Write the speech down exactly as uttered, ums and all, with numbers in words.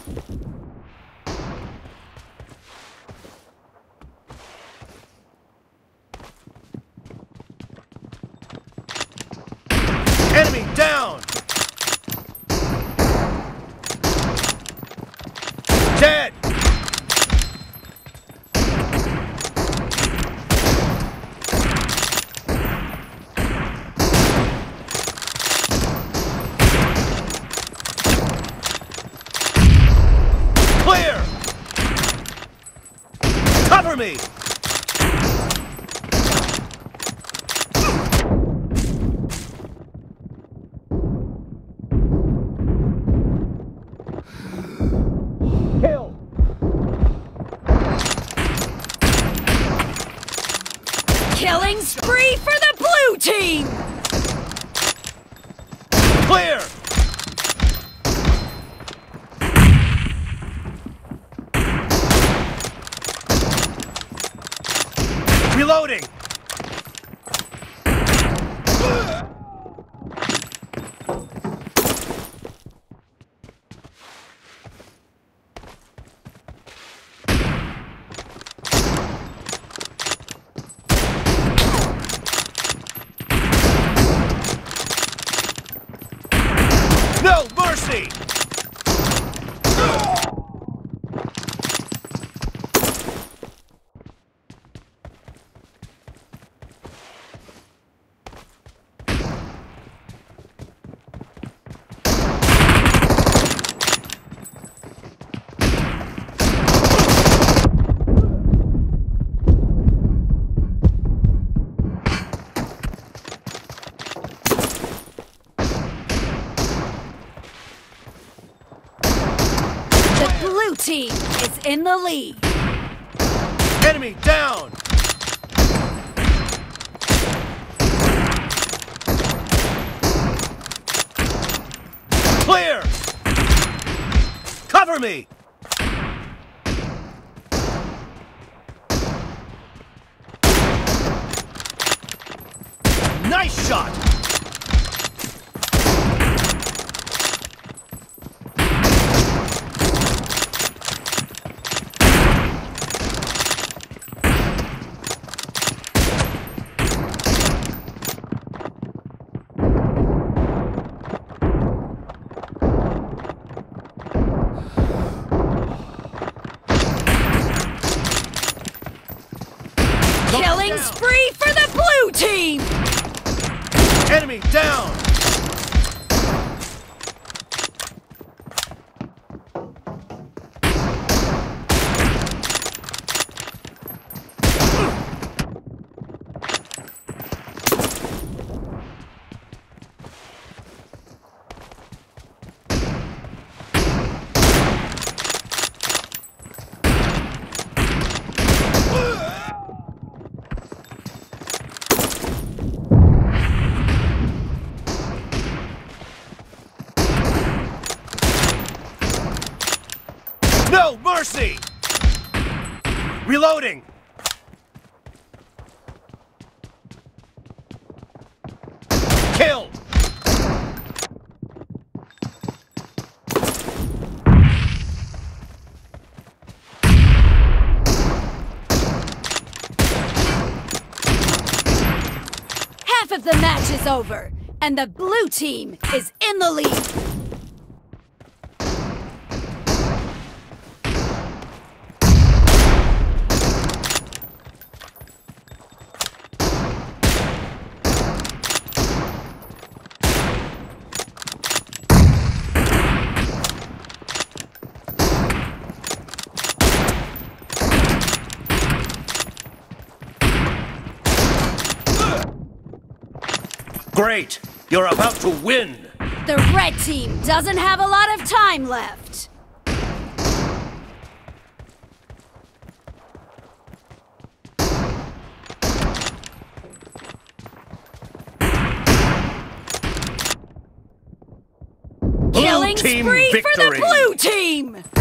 Enemy down! Dead! Clear! Cover me! Kill! Killing spree for the blue team! Clear! Reloading! No mercy! Blue team is in the lead. Enemy down! Clear! Cover me! Nice shot! Killing spree for the blue team! Enemy down! No mercy! Reloading! Kill! Half of the match is over, and the blue team is in the lead. Great! You're about to win! The red team doesn't have a lot of time left. Killing team spree victory. for the blue team!